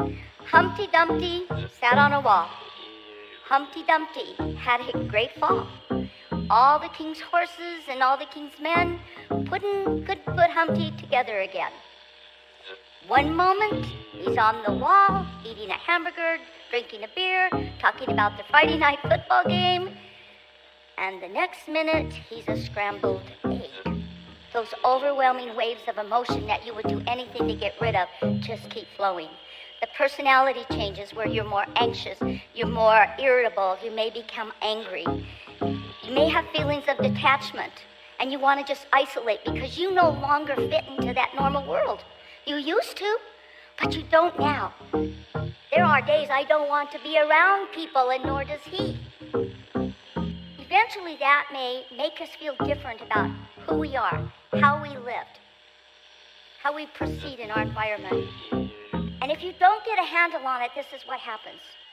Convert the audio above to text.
Humpty Dumpty sat on a wall. Humpty Dumpty had a great fall. All the king's horses and all the king's men couldn't put Humpty together again. One moment, he's on the wall, eating a hamburger, drinking a beer, talking about the Friday night football game. And the next minute, he's a scrambled egg. Those overwhelming waves of emotion that you would do anything to get rid of just keep flowing. The personality changes where you're more anxious, you're more irritable, you may become angry. You may have feelings of detachment, and you want to just isolate because you no longer fit into that normal world. You used to, but you don't now. There are days I don't want to be around people, and nor does he. Eventually that may make us feel different about who we are, how we lived, how we proceed in our environment. And if you don't get a handle on it, this is what happens.